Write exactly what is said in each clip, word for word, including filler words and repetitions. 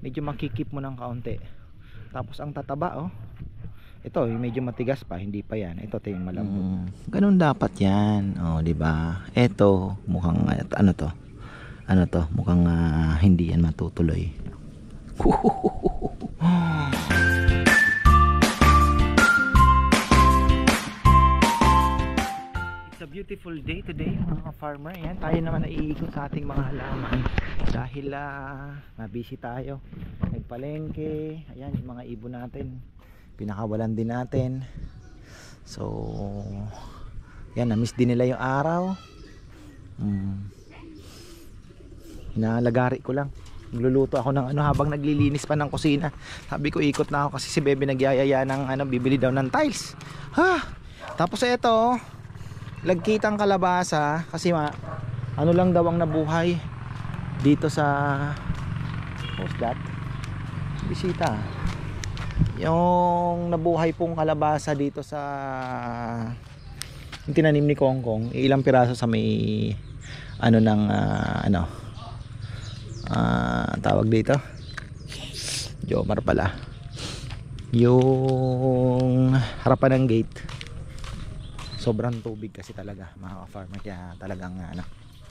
medyo makikip mo ng kaunti. Tapos ang tataba, oh, ito medyo matigas pa, hindi pa yan. Ito ito yung malambot. Mm, ganun dapat yan, oh, di ba? Ito mukhang ano to? Ano to? Mukhang uh, hindi yan matutuloy. It's a beautiful day today, mga farmer. Yan, tayo naman naiikot sa ating mga halaman dahil uh, mabisi tayo. Nagpalengke, ayan yung mga ibon natin. Pinakawalan din natin. So yan, na-miss din nila yung araw. hmm. Hinalagari ko lang, magluluto ako ng ano habang naglilinis pa ng kusina. Sabi ko ikot na ako kasi si Bebe nagyayaya ng ano, bibili daw ng tiles. Ha! Tapos ito, lagkitang kalabasa kasi ma, ano lang daw ang nabuhay dito sa, what's that? Bisita. Yung nabuhay pong kalabasa dito sa yung tinanim ni Kong Kong, ilang piraso sa may ano ng uh, ano uh, tawag dito, Jomar pala, yung harapan ng gate. Sobrang tubig kasi talaga, mga farmer, kaya talagang ano,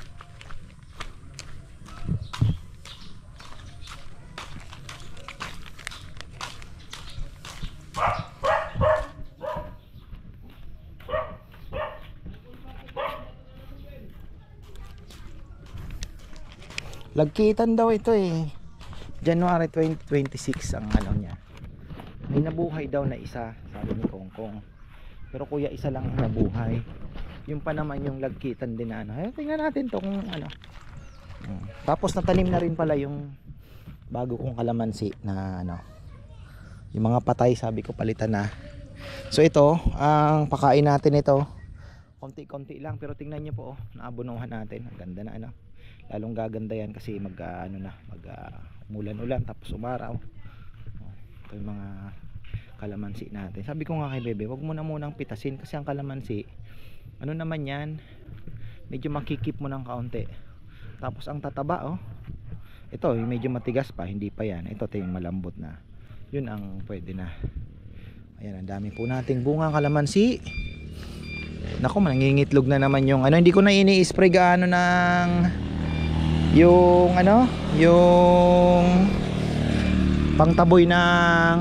lagkitan daw ito eh. January twenty twenty-six ang ano niya. May nabuhay daw na isa, sabi ni Kong Kong. Pero kuya, isa lang ang nabuhay. Yung pa naman yung lagkitan din na ano. Eh, tingnan natin to kung ano. Hmm. Tapos natanim na rin pala yung bago kong kalamansi na ano. Yung mga patay, sabi ko palitan na. So ito, ang pakain natin ito. Konti-konti lang, pero tingnan niyo po, oh, naabunuhan natin. Ang ganda na ano. Lalong gaganda yan kasi mag uh, ano na, mag uh, umulan-ulan tapos umaraw. Oh, ito yung mga kalamansi natin. Sabi ko nga kay Bebe, wag mo na munang pitasin kasi ang kalamansi, ano naman yan, medyo makikip mo ng kaunti. Tapos ang tataba, oh, ito yung medyo matigas pa, hindi pa yan. Ito ito yung malambot na, yun ang pwede na. Ayan, ang dami po nating bunga kalamansi. Naku, nangingitlog na naman yung ano. Hindi ko na ini-spray gaano ng yung ano, yung pangtaboy ng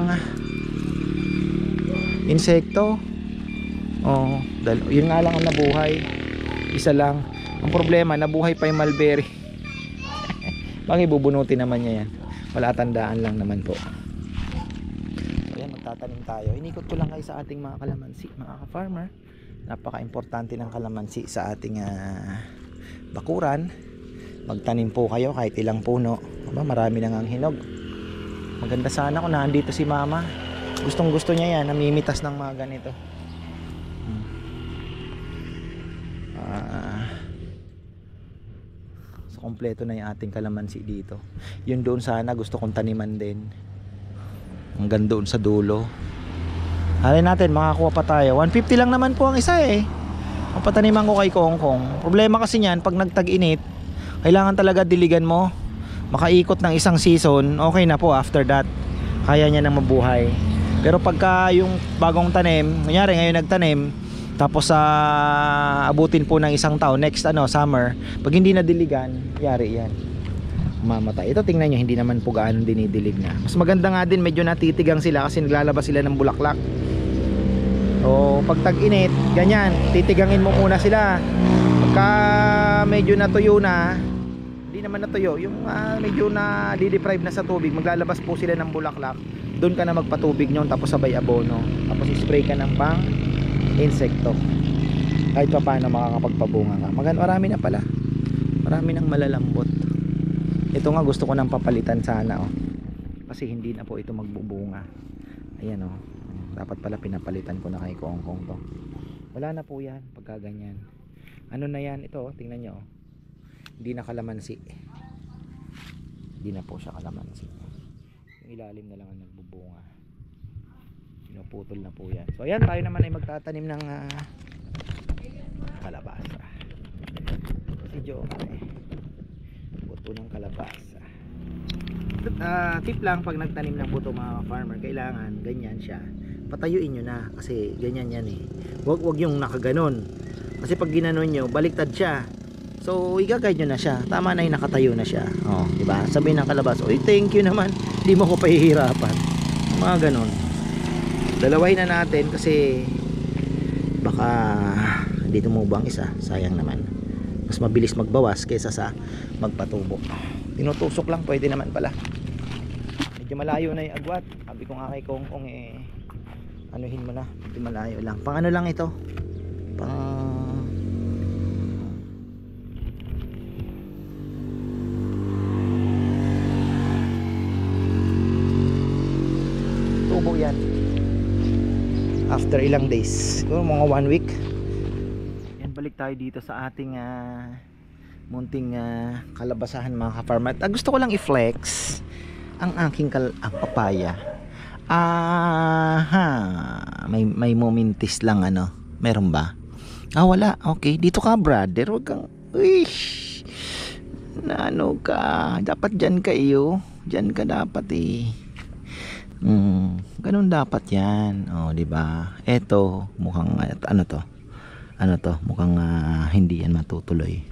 insekto. Oh, dal yun nga lang ang nabuhay. Isa lang. Ang problema, nabuhay pa yung mulberry. Bakit bubunutin naman niya yan? Wala, tandaan lang naman po. So yan, magtatanim tayo. Inikot ko lang kayo sa ating mga kalamansi, mga ka-farmer. Napaka-importante ng kalamansi sa ating uh, bakuran. Magtanim po kayo kahit ilang puno. Aba, marami nang ang hinog. Maganda sana kung nandito si mama. Gustong gusto niya yan, namimitas ng mga ganito. hmm. uh, so kompleto na yung ating kalamansi dito. Yun doon sana gusto kong taniman din, hanggang doon sa dulo. Halin natin, makakuha pa tayo. one fifty lang naman po ang isa eh. Ang pataniman ko kay Kong Kong. Problema kasi niyan, pag nagtag-init, kailangan talaga diligan mo. Makaikot ng isang season, okay na po after that. Kaya niya nang mabuhay. Pero pagka yung bagong tanim, kunyari ngayon nagtanim, tapos sa uh, abutin po ng isang taon, next ano, summer, pag hindi na diligan, yari yan, mamatay. Ito tingnan nyo, hindi naman po gaano dinidilig na. Mas maganda nga din, medyo natitigang sila kasi naglalabas sila ng bulaklak. O pag tag-init, ganyan, titigangin mo muna sila. Pagka medyo natuyo na, hindi naman natuyo, yung uh, medyo na di-deprive na sa tubig, maglalabas po sila ng bulaklak. Doon ka na magpatubig nyon, tapos sabay abono, tapos spray ka ng pang insekto. Kahit pa paano makakapagpabunga ka. Maganda, marami na pala, marami nang malalambot. Ito nga gusto ko nang papalitan sana, oh, kasi hindi na po ito magbubunga. Ayan, oh, dapat pala pinapalitan ko na kay Kong Kong to. Wala na po yan pagka ganyan. Ano na yan, ito, oh, tingnan nyo, oh. Hindi na kalamansi, hindi na po siya kalamansi. Yung ilalim na lang ang nagbubunga, pinuputol na po yan. So ayan, tayo naman ay magtatanim ng uh, kalabasa. Si Joe ay puto ng kalabasa. uh, tip lang pag nagtanim ng buto mga farmer, kailangan ganyan siya, patayuin nyo na kasi ganyan yan eh. Wag, wag yung nakaganon kasi pag ginanon nyo baliktad siya, so i-guide nyo na siya, tama na yung nakatayo na siya. Oh, diba? Sabihin ng kalabas, oy thank you naman, di mo ko pahihirapan, mga ganon. Dalawahin na natin kasi baka hindi tumubang isa, sayang naman. Mas mabilis magbawas kaysa sa magpatubo. Tinutusok lang, pwede naman pala. Medyo malayo na yung agwat. Sabi ko nga kay Kong Kong eh, anuhin mo na, medyo malayo lang. Pang ano lang ito, pang tubo yan after ilang days, siguro mga one week. Yan, balik tayo dito sa ating uh, munting uh, kalabasahan mga ka-farmer. Ah, gusto ko lang i-flex ang aking kal ang papaya. Aha, may may momentis lang ano. Meron ba? Ah, wala. Okay, dito ka brother. Wag kang uish. Na ano ka? Dapat diyan ka iyo. Diyan ka dapat eh. Hmm, ganun dapat 'yan. Oh, di ba? Eto, mukhang ano to? Ano to? Mukhang uh, hindi yan matutuloy.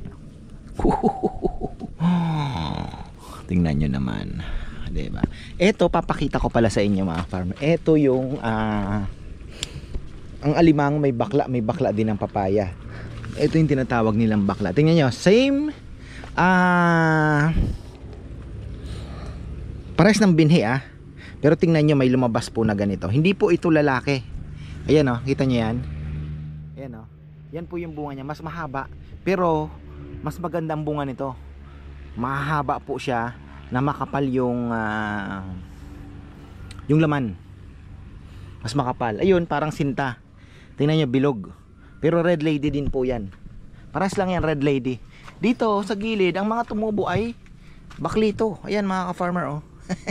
Tingnan nyo naman, diba? Ito papakita ko pala sa inyo mga farmer. Ito yung uh, ang alimang may bakla, may bakla din ng papaya. Ito yung tinatawag nilang bakla. Tingnan nyo, same uh, pares ng binhi ah. Pero tingnan nyo, may lumabas po na ganito. Hindi po ito lalaki. Ayan o, oh, kita nyo yan. Ayan o, oh. Yan po yung bunga niya, mas mahaba. Pero mas maganda ang bunga nito. Mahaba po siya na makapal yung uh, yung laman. Mas makapal. Ayun, parang sinta. Tingnan nyo, bilog. Pero red lady din po yan. Paras lang yan, red lady. Dito sa gilid, ang mga tumubo ay baklito. Ayan mga ka-farmer oh.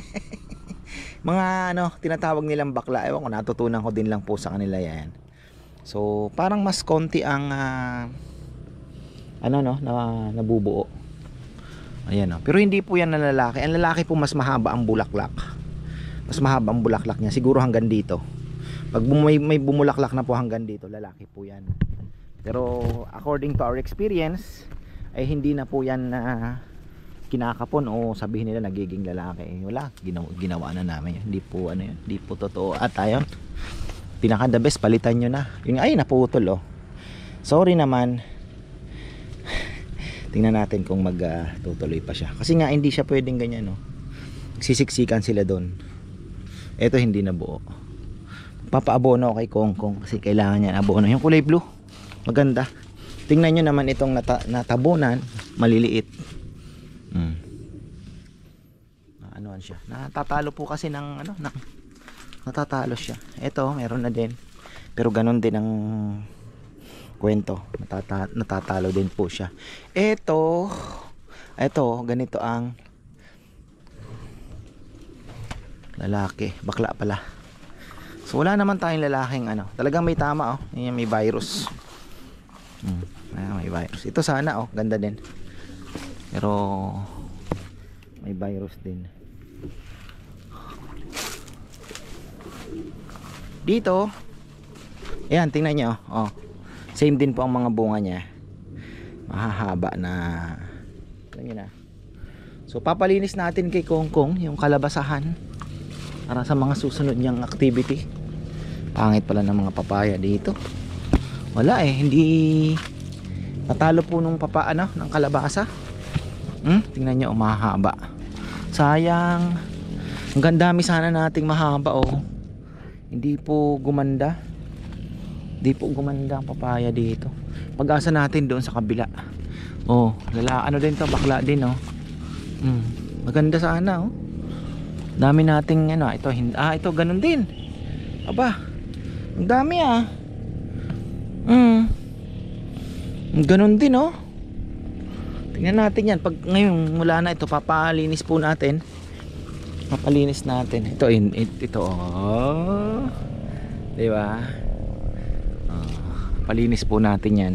Mga ano, tinatawag nilang bakla. Ewan ko, natutunan ko din lang po sa kanila yan. So, parang mas konti ang uh, ano no, na nabubuo. Ayan no. Pero hindi po yan na lalaki. Ang lalaki po mas mahaba ang bulaklak. Mas mahaba ang bulaklak niya. Siguro hanggang dito. Pag may, may bumulaklak na po hanggang dito, lalaki po yan. Pero according to our experience, ay hindi na po yan na uh, kinakapon o sabihin nila nagiging lalaki. Eh, wala, ginawa, ginawa na namin yun. Hindi po ano yun, hindi po totoo. At ayun, pinaka the best, palitan nyo na. Yung ay naputol oh. Sorry naman. Tingnan natin kung magtutuloy uh, pa siya. Kasi nga hindi siya pwedeng ganyan no. Sisiksikan sila doon. Ito hindi na buo. Papaabono kay Kong Kong kasi kailangan niya abono. Yung kulay blue, maganda. Tingnan nyo naman itong nata natabunan, maliliit. Hmm. Ano siya? Natatalo po kasi ng ano, ng, natatalo siya. Ito, meron na din. Pero ganun din ang kwento. Natata natatalo din po siya. Ito, ito, ganito ang lalaki, bakla pala. So wala naman tayong lalaking ano. Talagang may tama oh. Yan may virus. Hmm. Ayan, may virus. Ito sana oh, ganda din. Pero may virus din. Dito, ayan, tingnan nyo oh. Same din po ang mga bunga niya. Mahahaba na. Tingnan na. So papalinis natin kay Kong Kong yung kalabasahan para sa mga susunod niyang activity. Pangit pala ng mga papaya dito. Wala eh, hindi natalo po nung papa ano, ng kalabasa. Hmm? Tingnan nyo, oh, mahaba. Sayang. Ang gandami sana nating mahaba oh. Hindi po gumanda. Hindi po gumanda ang papaya dito. Pag-asa natin doon sa kabila. Oh, lala, ano din to, bakla din oh. Hmm. Maganda sana oh. Dami nating ano, ito ah, ito ganun din. Aba. Ang dami ah. Hmm. Ganun din oh. Tingnan natin yan. Pag ngayon mula na ito, papalinis po natin. Papalinis natin. Ito, ito, ito oh. Diba? Oh, palinis po natin yan.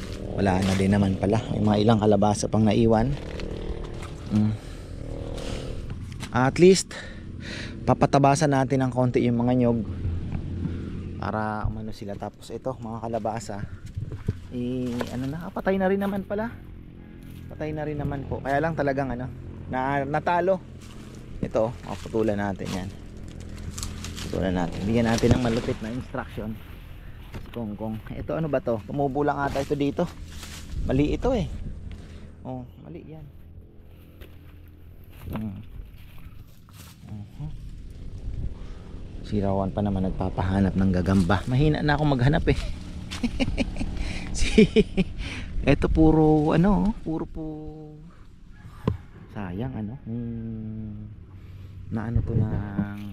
Wala na din naman pala. May mga ilang kalabasa pang naiwan. Hmm. At least papatabasan natin ng konti yung mga nyog para umano sila. Tapos ito mga kalabasa, eh, ano na, ah, patay na rin naman pala. Patay na rin naman po. Kaya lang talagang ano, na, natalo. Ito, oh, putulan natin yan. Putulan natin. Bigyan natin ng malupit na instruction. Kung kung ito ano ba to? Tumubo lang ata ito dito. Mali ito eh. Oh, mali yan. Hmm. Uh-huh. Si Rawan pa naman nagpapahanap ng gagamba. Mahina na ako maghanap eh. Si ito puro ano, puro po sayang ano. Hmm, na ano to ng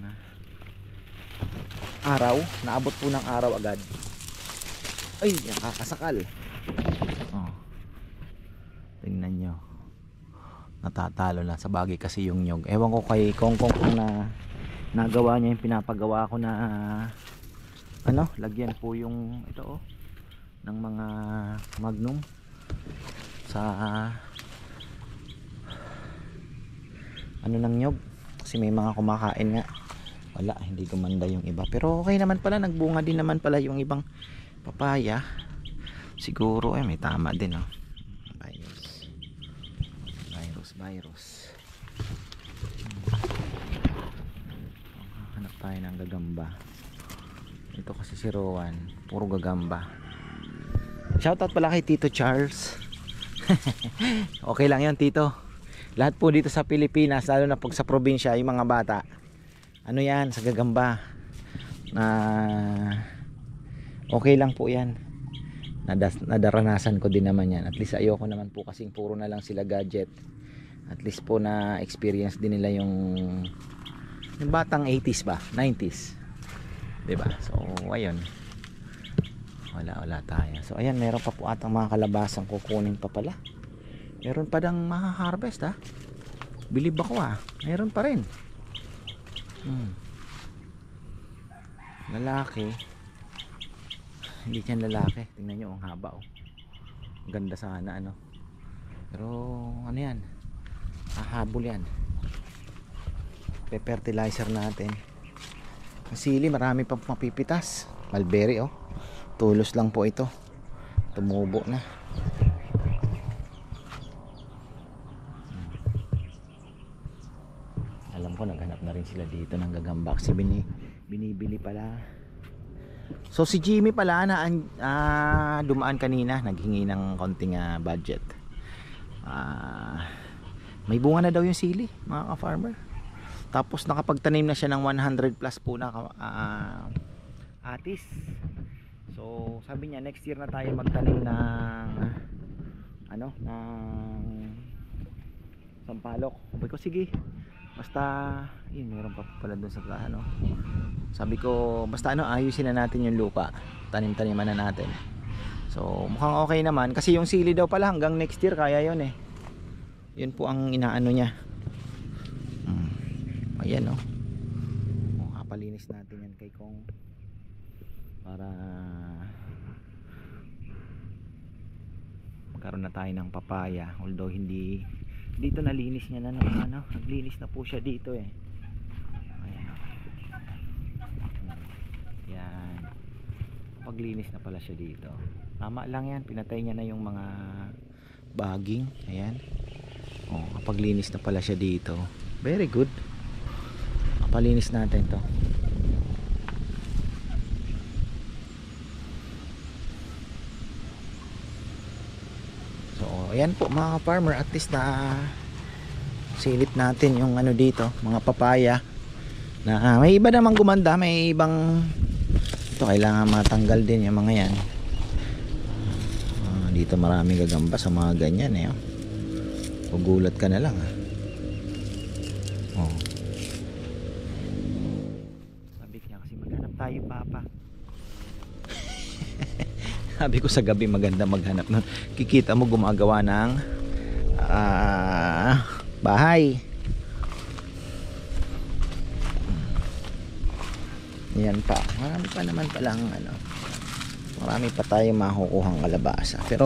araw, naabot po ng araw agad. Ay, nakakasakal. Oh. Tingnan nyo. Natatalo na sa bagay kasi yung nyog. Ewan ko kay Kongkong kung na nagawa niya yung pinapagawa ko na ano, lagyan po yung ito oh, ng mga magnum sa ano ng nyog kasi may mga kumakain nga. Wala, hindi gumanda yung iba, pero okay naman pala, nagbunga din naman pala yung ibang papaya. Siguro eh may tama din oh. Virus. Virus, virus. Hanap tayo ng gagamba. Ito kasi si Rowan, puro gagamba. Shoutout pala kay Tito Charles. Okay lang yan Tito. Lahat po dito sa Pilipinas, lalo na pag sa probinsya, yung mga bata, ano yan, sa gagamba na okay lang po yan. Nadas, nadaranasan ko din naman yan. At least ayoko naman po kasing puro na lang sila gadget. At least po na experience din nila yung yung batang eighties ba, nineties, diba? So ayun, wala wala tayo. So ayan, meron pa po atang mga kalabasang kukunin pa pala. Meron pa dang maha-harvest ha. Bilib ako ha, meron pa rin. Hmm. Lalaki. Hindi yan lalaki. Tingnan nyo ang haba oh. Ganda sana ano. Pero ano yan, hahabol yan. Pe-fertilizer natin. Ang sili marami pa mapipitas. Mulberry oh, tulos lang po ito, tumubo na. Alam ko naghanap na rin sila dito ng gagamba kasi bini, binibili pala. So si Jimmy pala na uh, dumaan kanina, naghingi ng konting uh, budget. uh, May bunga na daw yung sili mga ka-farmer. Tapos nakapagtanim na siya ng one hundred plus po na uh, atis. So sabi niya next year na tayo magtanim ng ano, ng sampalok. Sabi ko sige, basta yun, meron pa pala doon sa ano. Sabi ko basta ano, ayusin na natin yung lupa, tanim-taniman na natin. So mukhang okay naman kasi yung sili daw pala hanggang next year kaya yun eh. Yun po ang inaano niya. hmm. Ayan oh. Oh, kapalinis natin yan kay Kong para magkaroon na tayo ng papaya. Although hindi dito nalinis niya na ng ano, naglinis na po siya dito eh. Ayan oh. Yan, paglinis na pala siya dito. Tama lang yan, pinatay niya na yung mga baging. Ayan oh, kapaglinis na pala siya dito. Very good. Kapalinis natin to. So ayan po mga farmer, at least na silip natin yung ano dito, mga papaya na uh, may iba namang gumanda, may ibang ito kailangan matanggal din yung mga yan. Uh, dito maraming gagamba sa mga ganyan eh. Gugulat ka na lang ah. Oh. Sabi niya kasi maghanap tayo papa. Sabi ko sa gabi maganda maghanap nun. Kikita mo gumagawa ng uh, bahay. Yan pa. Marami pa naman palang ano. Marami pa tayong makukuhang kalabasa. Pero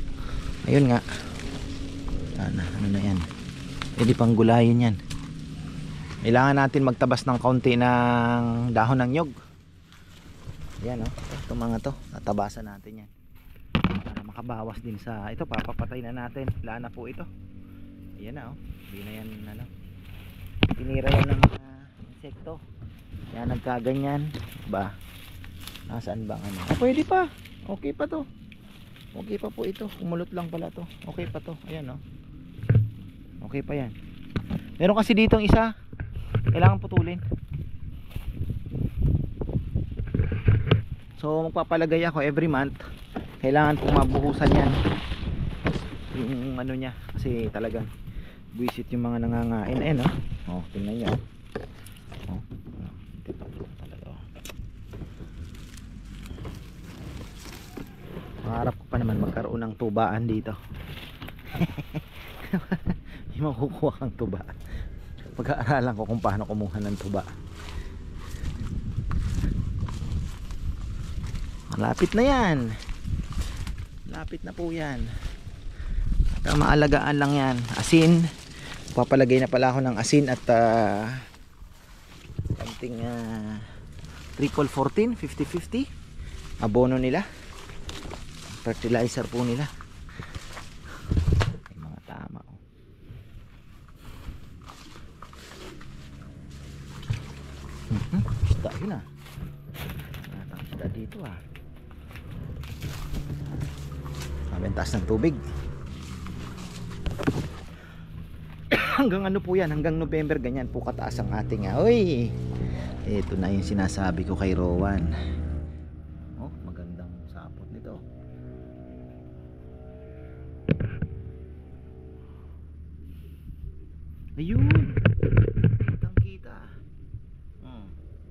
ayun nga. Ano, ano na yan. Pwede pang gulayin yan. Kailangan natin magtabas ng kaunti ng dahon ng nyog. Yan oh, itong mga to, natabasan natin yan para makabawas din sa ito. Papapatay na natin, wala na po ito. Ayan na oh, hindi na yan ano, tinira yan ng mga insekto. Yan nagkaganyan ba? Nasaan bang ano? Ah, pwede pa, okay pa to, okay pa po ito. Kumulot lang pala to, okay pa to. Ayan oh, okay pa yan. Meron kasi ditong isa, kailangan putulin. So magpapalagay ako every month. Kailangan pong mabuhusan yan yung ano niya, kasi talagang buwisit yung mga nangangain. Eh no? Oh, tingnan niyo. Oh. Talaga. Pangarap ko pa naman magkaroon ng tubaan dito. Hindi makukuha kang tuba. Pag-aaralan ko kung paano kumuha ng tuba. Malapit na yan. Malapit na po yan. At ang maalagaan lang yan, asin. Papalagay na pala ako ng asin at uh, something uh, triple fourteen, fifty fifty abono nila, fertilizer po nila. May mga tama oh. Mm-hmm. Isda yun ah. Natang isda dito ah. Ang taas ng tubig. Hanggang ano po yan, hanggang November ganyan po kataas ang ating ah. Uy, ito na yung sinasabi ko kay Rowan. Oh, magandang sapot nito. Ayun, kitang kita. hmm.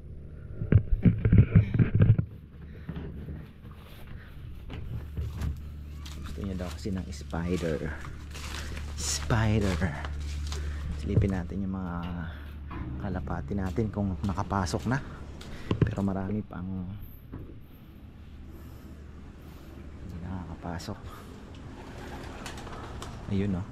Gusto niya daw kasi ng spider. Spider. Silipin natin yung mga kalapati natin kung nakapasok na. Pero marami pang hindi nakakapasok. Ayun oh.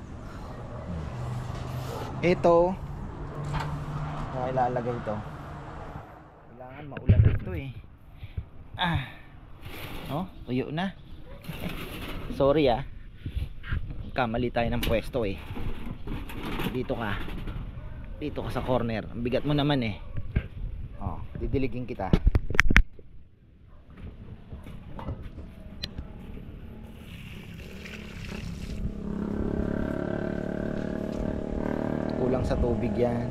Ito, kaya ilalagay ito. Kailangan maulan na ito eh. Ah. Oh, tuyo na. Sorry ah, kamali tayo ng pwesto eh. Dito ka, dito ka sa corner. Ang bigat mo naman eh. Oh, didiligin kita. Kulang sa tubig yan.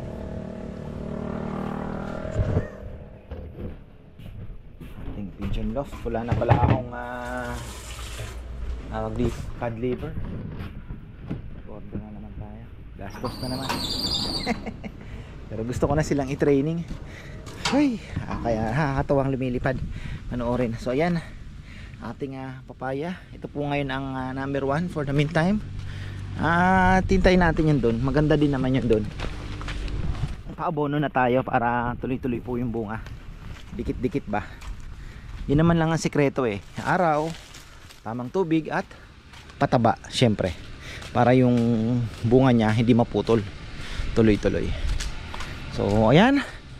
Ating pigeon loft. Wala na pala akong uh, uh, cod liver. Order na naman tayo. Gastos na naman. Pero gusto ko na silang i-training. Ay, ah, kaya nakakatuwang lumilipad. Panoorin. So ayan, ating uh, papaya. Ito po ngayon ang uh, number one for the meantime. Ah, uh, tintayin natin yun doon. Maganda din naman yun doon. Paabono na tayo para tuloy-tuloy po yung bunga. Dikit-dikit ba? Yun naman lang ang sekreto eh. Araw, tamang tubig at pataba, syempre. Para yung bunga niya hindi maputol. Tuloy-tuloy. So, ayan.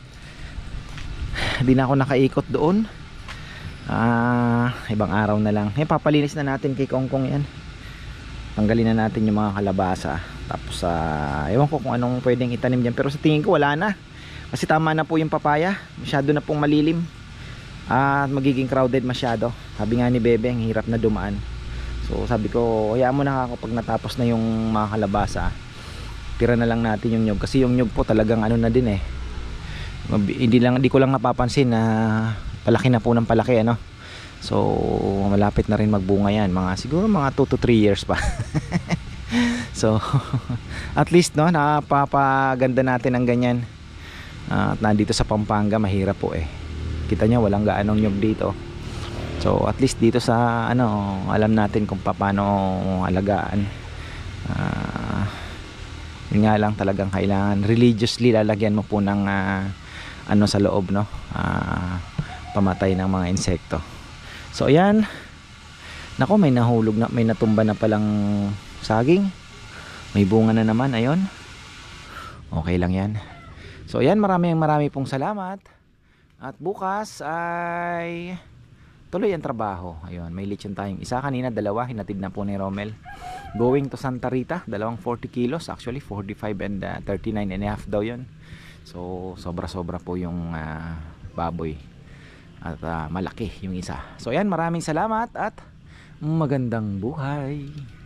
Hindi na ako nakaikot doon. Ah, ibang araw na lang. Eh, papalinis na natin kay Kongkong yan. Tanggalin na natin yung mga kalabasa. Tapos, uh, ewan ko kung anong pwedeng itanim dyan. Pero sa tingin ko, wala na. Kasi tama na po yung papaya. Masyado na pong malilim. At ah, magiging crowded masyado. Sabi nga ni Bebe, ang hirap na dumaan. So sabi ko, hayaan mo na ako pag natapos na yung mga kalabasa. Tira na lang natin yung nyug. Kasi yung nyug po talagang ano na din eh. Hindi lang, hindi ko lang napapansin na palaki na po ng palaki ano. So malapit na rin magbunga yan. Mga, siguro mga two to three years pa. So at least no, napapaganda natin ang ganyan. Uh, at nandito sa Pampanga mahirap po eh. Kita nyo walang gaanong nyug dito. So at least dito sa ano, alam natin kung paano alagaan. Uh, yun nga lang talagang kailangan religiously lalagyan mo po ng uh, ano sa loob no, uh, pamatay ng mga insekto. So ayan. Nako, may nahulog na, may natumba na palang saging. May bunga na naman, ayun. Okay lang yan. So ayan, maraming marami pong salamat. At bukas ay tuloy ang trabaho. Ayun, may lechon tayong isa. Kanina dalawa, hinatid na po ni Romel. Going to Santa Rita, dalawang forty kilos. Actually forty-five and uh, thirty-nine and a half daw yun. So sobra sobra po yung uh, baboy. At uh, malaki yung isa. So ayan, maraming salamat at magandang buhay.